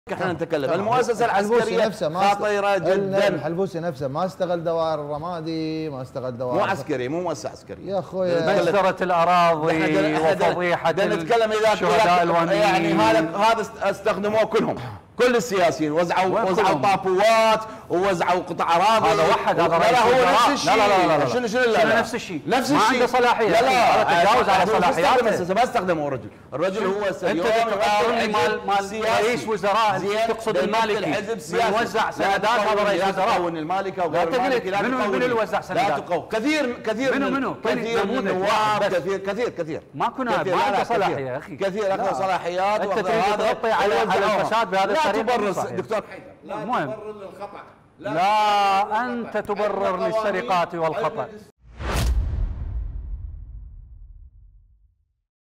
احنا نتكلم المؤسسه العسكريه خطيره جدا. الحلبوسي نفسه ما استغل دوائر الرمادي، ما استغل دوائر، مو عسكري، مو مؤسسه عسكريه يا اخوي، بسرت الاراضي وفضيحه نتكلم الشهداء الوهميين. يعني هذا استخدموه كلهم، كل السياسيين وزعوا طابوات ووزعوا قطع اراضي. هذا وحد، هذا رئيس الوزراء. لا شنو نفس الشيء، نفس الشيء، ما عنده صلاحيه. لا تجاوز على صلاحياته. ما استخدموا الرجل هو انت تقارني مال رئيس وزراء تقصد المالكي يوزع سندات. هذا رئيس وزراء المالكه وغير المالكه. منو اللي يوزع سندات؟ كثير منو كثير من النواب، كثير ماكو نائب ما عنده صلاحيه يا اخي. كثير اخذ صلاحيات. انت تريد تغطي على الفساد بهذا الطريقه. لا تبرر دكتور حيدر، لا تبرر للخطا. لا أنت تبرر للسرقات والخطأ.